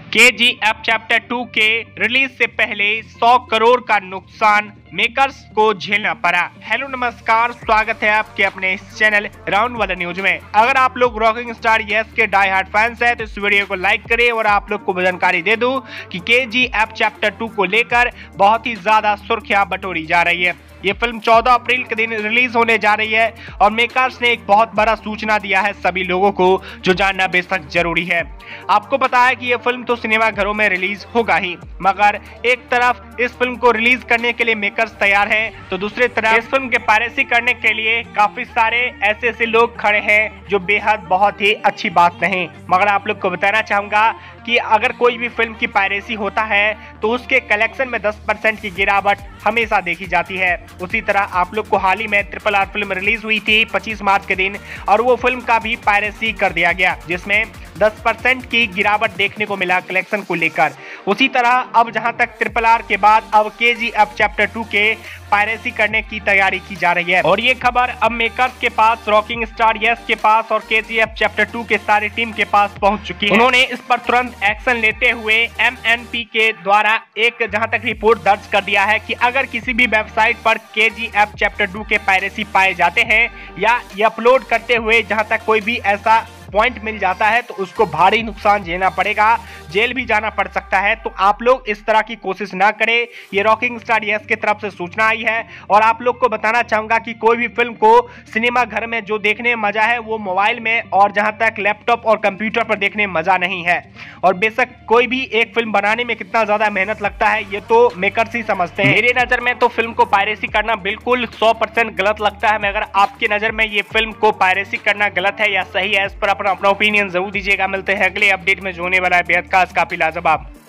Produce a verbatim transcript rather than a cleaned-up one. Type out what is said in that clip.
KGF chapter two के release से पहले सौ करोड़ का नुकसान मेकर्स को झेलना पड़ा। हेलो नमस्कार, स्वागत है आपके अपने इस चैनल राउंड वाला न्यूज में। अगर आप लोग रॉकिंग स्टार यस के डाई हार्ड फैंस हैं तो इस वीडियो को लाइक करें और आप लोग को जानकारी दे दूं कि केजीएफ चैप्टर टू को लेकर बहुत ही ज्यादा सुर्खियां बटोरी जा रही है। ये फिल्म चौदह अप्रैल के दिन रिलीज होने जा रही है और मेकर्स ने एक बहुत बड़ा सूचना दिया है सभी लोगों को, जो जानना बेशक जरूरी है। आपको पता है कि ये फिल्म तो सिनेमा घरों में रिलीज होगा ही, मगर एक तरफ इस फिल्म को रिलीज करने के लिए मेकर्स तैयार हैं, तो दूसरी तरफ इस फिल्म के पायरेसी करने के लिए काफी सारे ऐसे ऐसे लोग खड़े हैं, जो बेहद बहुत ही अच्छी बात नहीं। मगर आप लोग को बताना चाहूंगा कि अगर कोई भी फिल्म की पायरेसी होता है तो उसके कलेक्शन में दस परसेंट की गिरावट हमेशा देखी जाती है। उसी तरह आप लोग को हाल ही में ट्रिपल आर फिल्म रिलीज हुई थी पच्चीस मार्च के दिन, और वो फिल्म का भी पायरेसी कर दिया गया, जिसमें दस परसेंट की गिरावट देखने को मिला कलेक्शन को लेकर। उसी तरह अब जहां तक ट्रिपल आर के बाद अब केजीएफ चैप्टर टू के पायरेसी करने की तैयारी की जा रही है, और ये खबर अब मेकर्स के पास, रॉकिंग स्टार यस के पास और केजीएफ चैप्टर टू के सारी टीम के पास पहुंच चुकी है। उन्होंने इस पर तुरंत एक्शन लेते हुए एमएनपी के द्वारा एक जहां तक रिपोर्ट दर्ज कर दिया है कि अगर किसी भी वेबसाइट पर केजीएफ चैप्टर टू के पायरेसी पाए जाते हैं या ये अपलोड करते हुए जहां तक कोई भी ऐसा पॉइंट मिल जाता है तो उसको भारी नुकसान झेलना पड़ेगा, जेल भी जाना पड़ सकता है। तो आप लोग इस तरह की कोशिश ना करें। ये रॉकिंग स्टार यस की तरफ से सूचना आई है, और आप लोग को बताना चाहूंगा कि कोई भी फिल्म को सिनेमा घर में जो देखने में मजा है वो मोबाइल में और जहां तक लैपटॉप और कंप्यूटर पर देखने में मजा नहीं है। और बेशक कोई भी एक फिल्म बनाने में कितना ज्यादा मेहनत लगता है ये तो मेकर्स ही समझते हैं। मेरी नजर में तो फिल्म को पायरेसी करना बिल्कुल सौ परसेंट गलत लगता है, मगर आपकी नजर में ये फिल्म को पायरेसी करना गलत है या सही है, इस पर अपना अपना ओपिनियन जरूर दीजिएगा। मिलते हैं अगले अपडेट में जो होने वाला है बेहद खास, काफी लाजवाब।